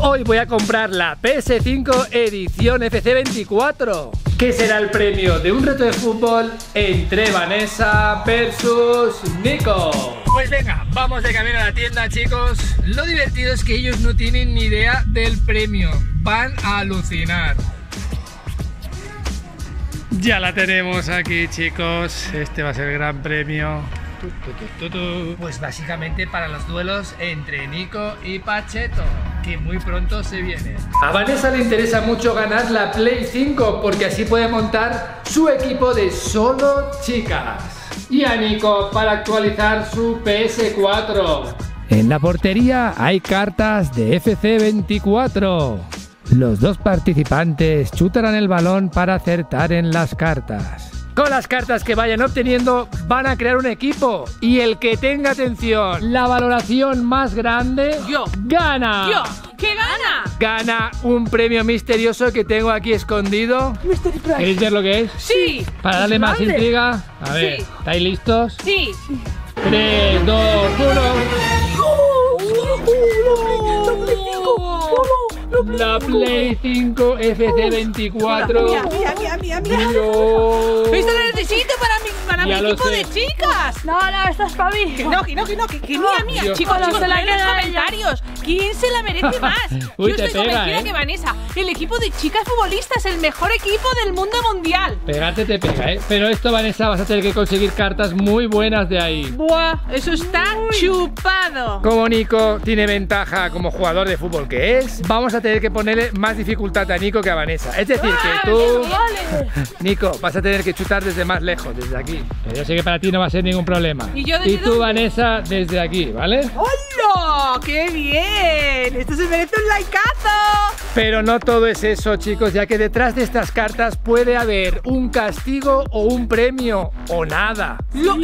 Hoy voy a comprar la PS5 edición FC24. ¿Qué será el premio de un reto de fútbol entre Vanessa versus Nico? Pues venga, vamos de camino a la tienda, chicos. Lo divertido es que ellos no tienen ni idea del premio. Van a alucinar. Ya la tenemos aquí, chicos. Este va a ser el gran premio. Pues básicamente para los duelos entre Nico y Pacheto, que muy pronto se viene. A Vanessa le interesa mucho ganar la Play 5 porque así puede montar su equipo de solo chicas. Y a Nico para actualizar su PS4. En la portería hay cartas de FC24. Los dos participantes chutarán el balón para acertar en las cartas. Con las cartas que vayan obteniendo van a crear un equipo y el que tenga, atención, la valoración más grande gana. ¿Qué gana? Gana un premio misterioso que tengo aquí escondido. ¿Queréis ver lo que es? Sí. Para darle más intriga. A ver, Sí. ¿estáis listos? Sí. 3, 2, 1. La Play 5 FC24. Mira. Dios. Esto lo necesito para mi Ya lo equipo sé. de chicas. No, esta es para mí. Que mía. Dios. Chicos, Ojalá se la en los quede ella. comentarios. ¿Quién se la merece más? Uy, Yo te estoy pega, convencida ¿eh? que Vanessa, el equipo de chicas futbolistas, el mejor equipo del mundo mundial. Pegarte te pega, ¿eh? Pero esto, Vanessa, vas a tener que conseguir cartas muy buenas de ahí. Buah, eso está chupado. Como Nico tiene ventaja como jugador de fútbol que es, vamos a tener que ponerle más dificultad a Nico que a Vanessa. Es decir, que tú, Nico, vas a tener que chutar desde más lejos, desde aquí. Pero yo sé que para ti no va a ser ningún problema. ¿Y yo desde tú, dónde? Vanessa, desde aquí, ¿vale? ¡Hola! ¡Qué bien! Esto se merece un likeazo. Pero no todo es eso, chicos, ya que detrás de estas cartas puede haber un castigo o un premio o nada.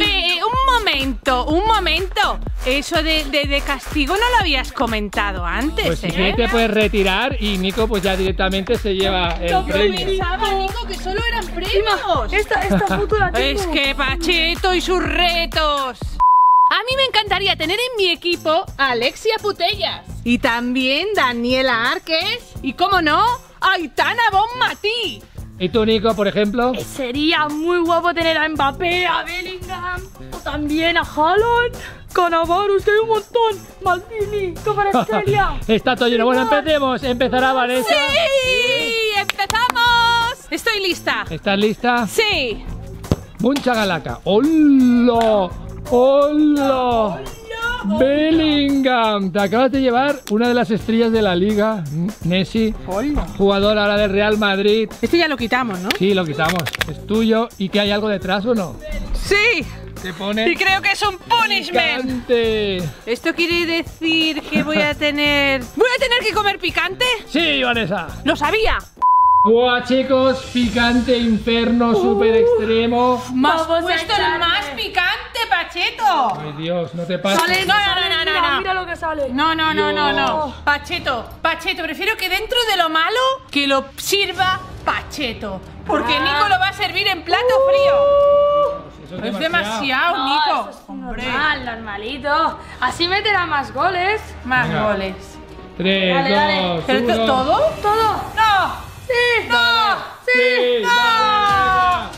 Un momento. Eso de castigo no lo habías comentado antes, Pues si quieres te puedes retirar y Nico pues ya directamente se lleva el premio. Pensaba, Nico, que solo eran premios. Esta foto la tengo. Es que Pacheto y sus retos. A mí me encantaría tener en mi equipo a Alexia Putellas. Y también Daniela Arques. Y, cómo no, Aitana Bonmatí. ¿Y tú, Nico, por ejemplo? Sería muy guapo tener a Mbappé, a Bellingham, o también a Haaland, Cannavaro, que hay un montón, Maldini, Kvaratskhelia. Está todo lleno. Bueno, empecemos. Empezará Vanessa. ¡Sí! ¡Empezamos! Estoy lista. ¿Estás lista? Sí. Mucha galaca. ¡Hola! ¡Hola! Bellingham, te acabas de llevar una de las estrellas de la liga, Messi, jugador ahora del Real Madrid. Esto ya lo quitamos, ¿no? Sí, lo quitamos, es tuyo. ¿Y que hay algo detrás o no? Sí. Te pone Y creo que es un punishment. picante. ¿Esto quiere decir que voy a tener que comer picante? Sí, Vanessa. ¡Lo sabía! Buah, chicos, picante, inferno, súper extremo. ¡Más Vamos a puesto el echarle. más picante, Pacheto! Ay, Dios, no te pases. Sale, No. Mira lo que sale. No. Pacheto, prefiero que dentro de lo malo que lo sirva Pacheto. Porque Nico lo va a servir en plato frío. Eso Es demasiado, No, Nico. eso es Hombre, normalito. Así meterá más goles. más Venga. goles. 3, Dale. 2, ¿Pero 1. todo? Todo. ¡No! Sí. ¡No! Sí, ¡No!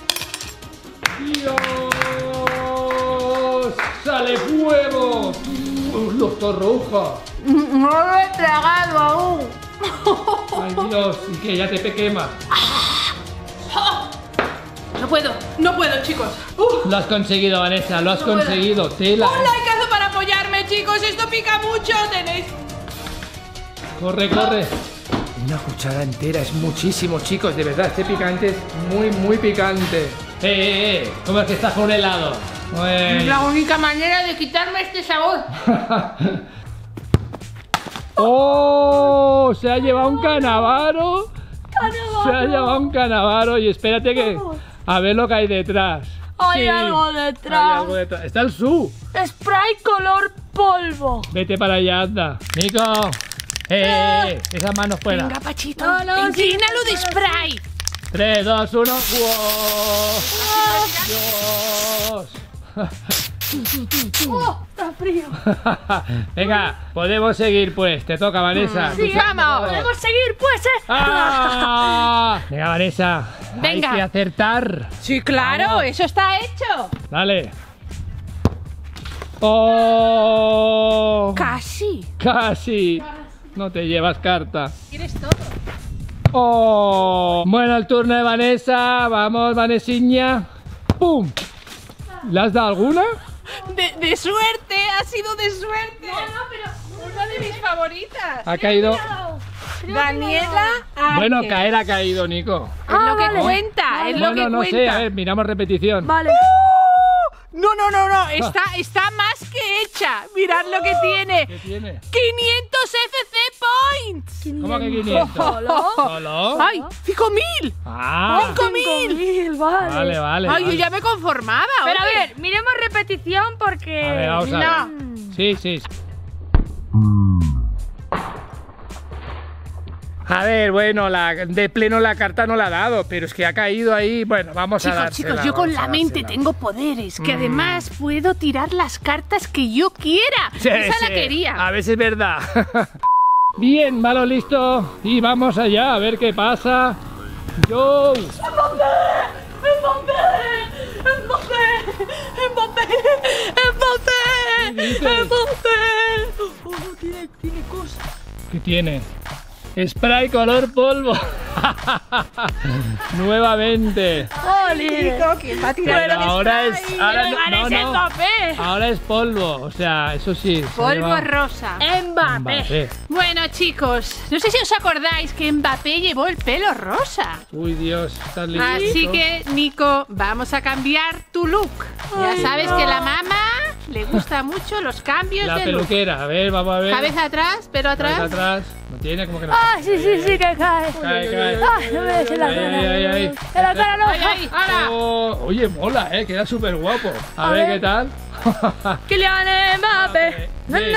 ¡Dios! ¡Sale fuego! ¡Los torrojas! No lo he tragado aún. ¡Ay, Dios! ¿Y qué? ¿Ya te quema? No puedo, chicos. Lo has conseguido, Vanessa, lo has conseguido. Tela. Un likeazo para apoyarme, chicos. Esto pica mucho. Tenéis. Corre. Una cuchara entera es muchísimo, chicos. De verdad, este picante es muy picante. ¿Cómo es que estás con un helado? La única manera de quitarme este sabor. ¡Oh! Se ha llevado un Cannavaro. Se ha llevado un Cannavaro. Y espérate que... A ver lo que hay detrás. Hay Sí, algo detrás. hay algo detrás. Está el Su. Spray color polvo. Vete para allá, anda. Nico. Esas manos fuera. Venga, Pachito. No, Inclínalo de spray. 3, 2, 1. ¡Wow! ¡Dios! ¡Oh! Está frío. Venga, podemos seguir pues. Te toca, Vanessa. Sí, vamos. Podemos seguir, pues, ¡Ah! Venga, Vanessa. Venga. Hay que acertar. Sí, claro, Vamos. eso está hecho. Dale. ¡Oh! Casi. Casi. No te llevas carta. ¿Quieres todo? ¡Oh! Bueno, el turno de Vanessa. Vamos, Vanessiña. ¡Pum! ¿Le has dado alguna? De suerte, ha sido de suerte. No, pero una de mis favoritas. Ha caído. Daniela Arquez. Bueno, caer ha caído, Nico. Es lo que vale. cuenta, es lo Bueno, que no cuenta. sé, a ver, miramos repetición. Vale. No, está más que hecha. Mirad lo que tiene. ¿Qué tiene? 500 FC points. ¿Cómo que 500? ¿Solo? ¡Ay! ¡5.000! Ah, 5.000. Vale. vale. Ay, yo ya me conformaba. Pero a oye. ver, miremos repetición porque... A ver, vamos a ver. No. Sí. A ver, bueno, de pleno la carta no la ha dado, pero es que ha caído ahí. Bueno, vamos a dársela. Chicos, yo con vamos a la mente dársela. tengo poderes, que además puedo tirar las cartas que yo quiera. Sí, Esa la sí. quería. A ver si es verdad. Bien, malo, listo. Y vamos allá a ver qué pasa. Yo. ¿Qué dices? Tiene cosas. ¿Qué tiene? Spray color polvo. Nuevamente. ¿Quién va a tirar Pero ahora es. Ahora no, Parece Mbappé. Ahora es polvo. O sea, eso sí. se polvo lleva rosa? Mbappé. Mbappé. Bueno, chicos, no sé si os acordáis que Mbappé llevó el pelo rosa. Uy, Dios, estás listo. Así que, Nico, vamos a cambiar tu look. Ya sabes que la mamá le gusta mucho los cambios La de look. peluquera. A ver, vamos a ver. Cabeza atrás, pelo atrás. Cabeza atrás. No tiene como que no. Ah, sí, que cae. Cae. Ay, no me des en la cara. Ahí. En la cara no. Ay, ¡hala! Oh, oye, mola, queda súper guapo. A ver qué tal. Kylian Mbappé. Sí.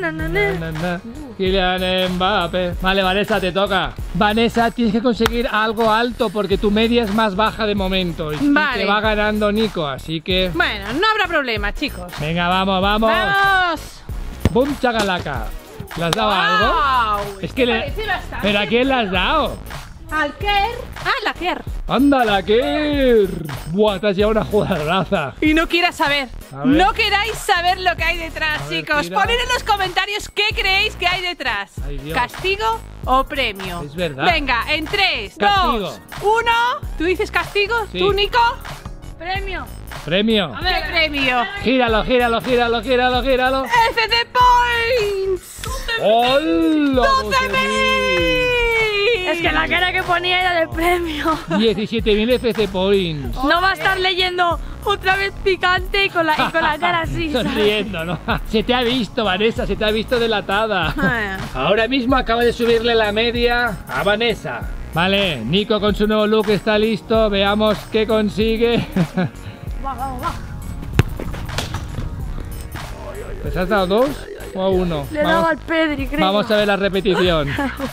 Kylian Mbappé. Vale, Vanessa, te toca. Vanessa, tienes que conseguir algo alto porque tu media es más baja de momento. Y Vale. te va ganando Nico, así que. Bueno, no habrá problema, chicos. Venga, vamos. ¡Vamos! ¡Bum, chacalaca! ¿Le has dado algo? ¡Wow! Es que le. Parece bastante. ¿Pero a quién le has dado? Al Kerr. Ah, la Kerr. ¡Ándala, Kerr! ¡Buah, te has llevado una jugadoraza! Y no quieras saber. A ver. No queráis saber lo que hay detrás, A ver, chicos. tira. Poned en los comentarios qué creéis que hay detrás. Ay, Dios. ¿Castigo o premio? Es verdad. Venga, en 3, Castigo. 2, 1. ¿Tú dices castigo? Sí. ¿Tú, Nico? Premio. ¡Premio! ¿Qué premio? Gíralo. FC Points. ¡Hola! 12.000. Es que la cara que ponía era de premio. 17.000 FC Points. No va a estar leyendo otra vez picante y con la cara así. ¿sabes? Sonriendo, ¿no? Se te ha visto, Vanessa, se te ha visto delatada. Ah. Ahora mismo acaba de subirle la media a Vanessa. Vale, Nico con su nuevo look está listo. Veamos qué consigue. Va. ¿Les has dado 2 o a 1? Le he dado al Pedri, creo. Vamos a ver la repetición.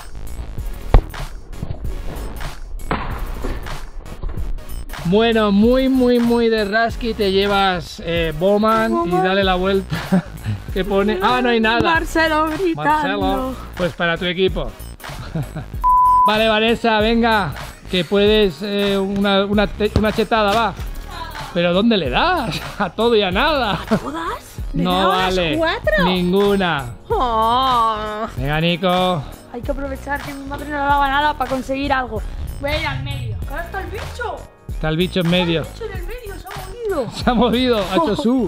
Bueno, muy de rasky. Te llevas Bowman y dale la vuelta. Que pone. Ah, no hay nada. Marcelo gritando. Marcelo, pues para tu equipo. Vale, Vanessa, venga, que puedes una chetada, va. Pero ¿dónde le das? A todo y a nada. ¿Todas? No vale. 4? Ninguna. Oh. Venga, Nico. Hay que aprovechar que mi madre no le daba nada para conseguir algo. Voy a ir al medio. ¿Dónde está el bicho? Está el bicho en medio. El bicho en el medio se ha movido. Se ha movido, ha hecho su.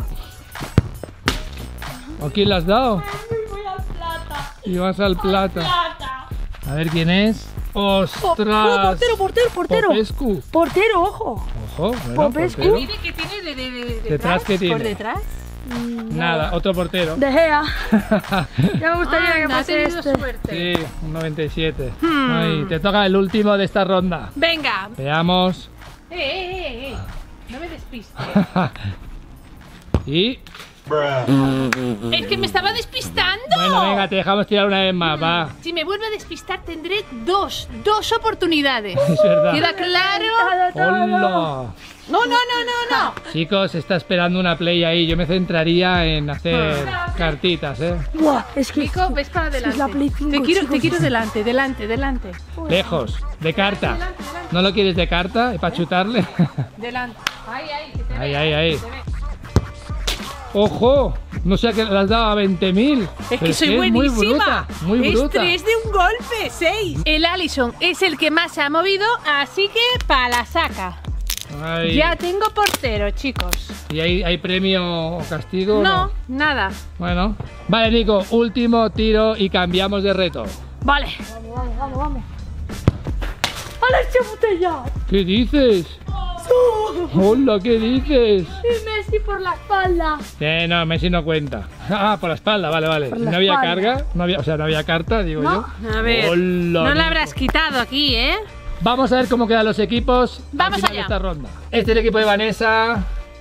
¿O quién le has dado? Voy al plata. Y vas al plata. Plata. A ver quién es. ¡Ostras! Portero. Popescu. Portero, ojo. Ojo, bueno, Popescu. portero. Mire que tiene de ¿Detrás qué tiene? ¿Por detrás? Nada, otro portero. De Gea. Ya me gustaría que Anda, ha pase tenido este. suerte. Sí, un 97. Ay, te toca el último de esta ronda. Venga. Veamos. No me despistes. Y Es que me estaba despistando. Bueno, venga, te dejamos tirar una vez más, va. Si me vuelve a despistar tendré dos oportunidades. Es verdad. ¿Queda claro? ¡Hola! No. Chicos, está esperando una play ahí. Yo me centraría en hacer cartitas, ¿eh? Buah, es que... Nico, ves para adelante. es la Play 5, te quiero chicos. delante. Lejos, de carta. ¿No lo quieres de carta? ¿Para chutarle? Delante. Ahí, que te Ahí, vea, ahí, ahí. que te vea. ¡Ojo! No sé a qué le has dado a 20.000. Es que soy buenísima. Muy bruta. Es 3 de un golpe, 6. El Allison es el que más se ha movido, así que pa' la saca. Ay. Ya tengo portero, chicos. ¿Y hay premio o castigo? No, nada. Bueno. Vale, Nico, último tiro y cambiamos de reto. Vale. Vamos. ¡Alexia Putellas! ¿Qué dices? Hola, ¿qué dices? Y Messi por la espalda. No, Messi no cuenta. Ah, por la espalda, vale. Por la No había espalda. carga, no había carta, digo No. yo. A ver, Hola, no la Nico. habrás quitado aquí, ¿eh? Vamos a ver cómo quedan los equipos Vamos al final allá. de esta ronda. Este es el equipo de Vanessa.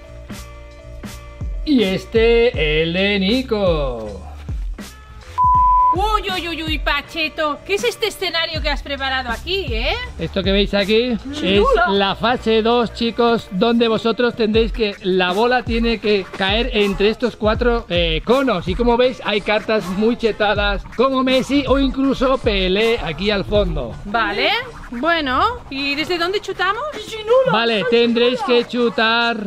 Y este, el de Nico. Uy, Pacheto. ¿Qué es este escenario que has preparado aquí, Esto que veis aquí es la fase 2, chicos, donde vosotros tendréis que la bola tiene que caer entre estos 4 conos. Y como veis, hay cartas muy chetadas, como Messi o incluso Pelé aquí al fondo. Vale. Bueno, ¿y desde dónde chutamos? Vale, tendréis que chutar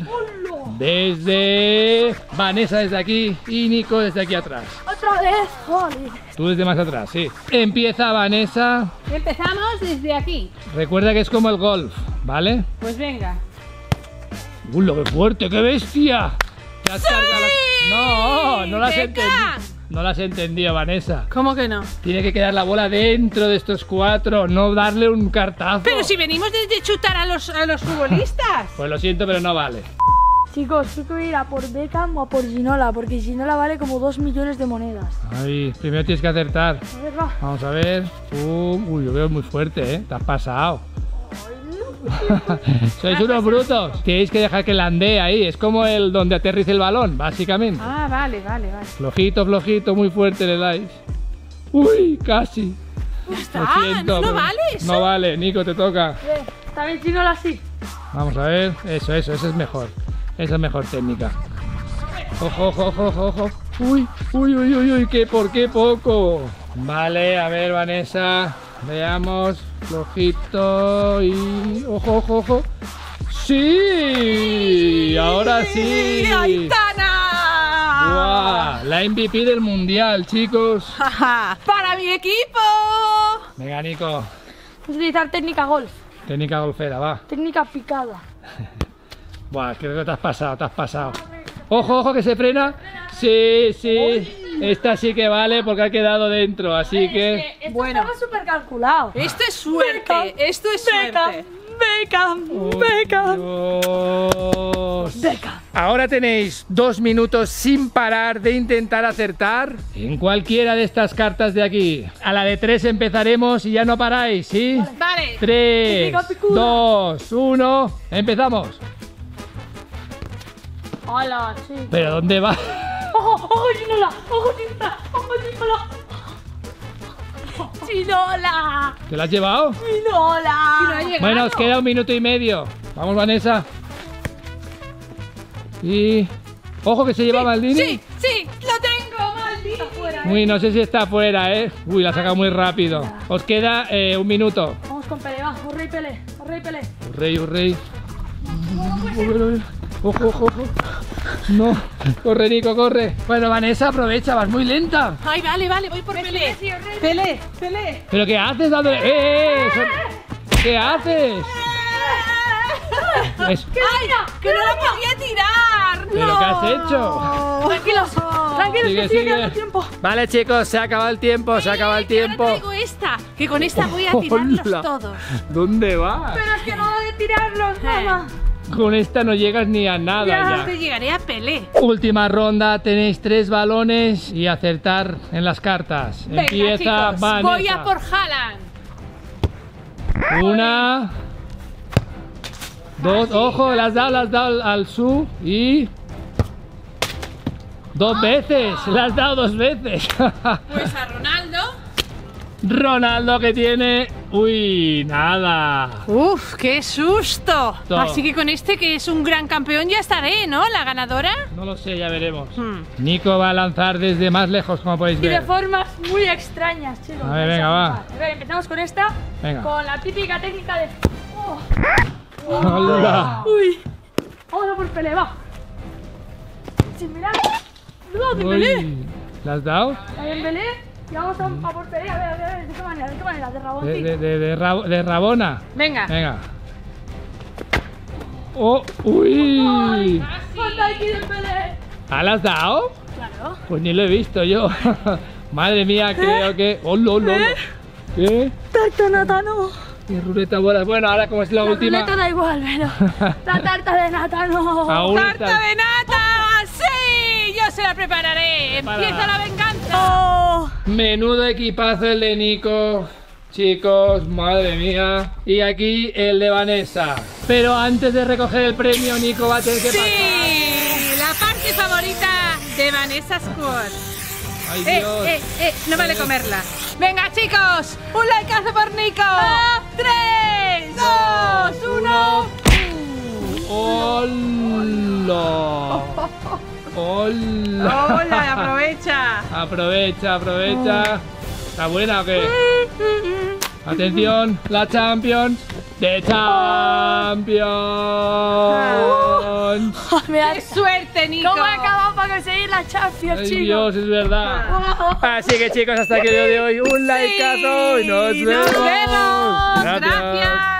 desde Vanessa desde aquí y Nico desde aquí atrás. Otra vez, joder. Tú desde más atrás, sí. Empieza Vanessa. Empezamos desde aquí. Recuerda que es como el golf, ¿vale? Pues venga. ¡Lo que fuerte, qué bestia! ¿Te has cargado la- No las he ¡Venga! entendido. No las he entendido, Vanessa. ¿Cómo que no? Tiene que quedar la bola dentro de estos 4, no darle un cartazo. Pero si venimos desde chutar a los futbolistas. Pues lo siento, pero no vale. Chicos, creo que voy a ir a por Beckham o a por Ginola, porque Ginola vale como 2 millones de monedas. Ay, primero tienes que acertar. A ver, va. Vamos a ver. Uy, yo veo muy fuerte, ¿eh? Te has pasado. Sois unos brutos. Tenéis que dejar que landee ahí. Es como el donde aterriza el balón, básicamente. Ah, vale. Flojito, muy fuerte le dais. Uy, casi. Ya Lo está. siento, No pero vale eso. No vale, Nico, te toca. También Ginola sí. Vamos a ver. Eso es mejor. Esa es mejor técnica. Ojo. Uy, ¿por qué poco? Vale, a ver, Vanessa. Veamos. Flojito y... Ojo. ¡Sí! Ahora sí. ¡Aitana! ¡Guau! La MVP del mundial, chicos. ¡Para mi equipo! Venga, Nico. Vamos a utilizar técnica golf. Técnica golfera, va. Técnica picada. Buah, creo que te has pasado. Ojo, que se frena. Sí. Esta sí que vale porque ha quedado dentro, así que... Esto Bueno. estaba súper calculado. Esto es suerte. Beckham, Esto es suerte. Beckham. Dios. Ahora tenéis 2 minutos sin parar de intentar acertar en cualquiera de estas cartas de aquí. A la de 3 empezaremos y ya no paráis, ¿sí? Vale. 3, Técnica picuda. 2, 1, empezamos. Hola, sí. ¿Pero dónde va? Ojo, Ginola. Ginola. ¿Te lo has llevado? Ginola. Bueno, os queda 1 minuto y medio. Vamos, Vanessa. Y... Ojo que se lleva Maldini. Sí, lo tengo, maldito. Uy, no sé si está afuera, ¿eh? Uy, la ha sacado muy rápido. Os queda 1 minuto. Vamos con Pelé, va. Rey Pelé. Rey. Ojo. No, corre, Nico, corre. Bueno, Vanessa, aprovecha, vas muy lenta. Ay, vale, voy por Pelé. Pelé. ¿Pero qué haces dándole? ¿Qué haces? Es- ¡Ay, que no la podía tirar! ¿Pero qué has hecho? Tranquilos, que sigue quedando tiempo. Vale, chicos, se ha acabado el tiempo, Ahora traigo esta, que con esta voy a tirarlos Hola. todos. ¿Dónde vas? Pero es que no de tirarlos, mamá. Con esta no llegas ni a nada ya. Que llegaré a Pelé. Última ronda, tenéis 3 balones y acertar en las cartas. Venga, Empieza chicos, Vanessa. voy a por Haaland. 1, 2, ojo, las has dado al su y... 2 veces, le has dado 2 veces. Pues a Ronaldo. Ronaldo que tiene... Uy, nada. Uf, qué susto. Todo. Así que con este que es un gran campeón ya estaré, ¿no? La ganadora. No lo sé, ya veremos. Nico va a lanzar desde más lejos, como podéis Y de ver. formas muy extrañas, chicos. A ver, venga, va. A ver, empezamos con esta. Venga. Con la típica técnica de... Oh. ¡Hola! Uy. Vamos a por Pelé, va. Sin mirar. ¡No, de Pelé! Uy, ¿le has dado? Ahí en Pelé. Y vamos a por Pelé. A ver. ¿De qué manera? ¿De qué manera? De raboncito. De Rabona. Venga. Venga. ¡Oh! ¡Uy! ¡Falta aquí de Pelé! ¿Ah, le has dado? Claro. Pues ni lo he visto yo. Madre mía, creo que... ¡Hola, hola! ¿Qué? Tarta nata no. ¿Qué ruleta bolas? Bueno, ahora como es la última... ruleta da igual, pero la tarta de nata no. Aún ¡Tarta está- de nata! ¡Sí! Yo se la prepararé. Prepara. Empieza la venganza. Oh. Menudo equipazo el de Nico, chicos, madre mía. Y aquí el de Vanessa. Pero antes de recoger el premio, Nico va a tener que pasar. Sí, la parte favorita de Vanessa Squad. ¡Ay, Dios! No vale comerla. Venga, chicos, un likeazo por Nico. 3, 2, 1. ¡Hola! ¡Hola! Hola, aprovecha. Aprovecha. ¿Está buena o qué? Atención, la Champions. ¡De Champions! Mira, ¡Qué suerte, Nico! ¿cómo he acabado para conseguir la Champions, ¡Ay, chicos? Dios, es verdad! Así que chicos, hasta aquí el vídeo de hoy. Un likeazo y nos ¡Nos vemos! Gracias. ¡Gracias!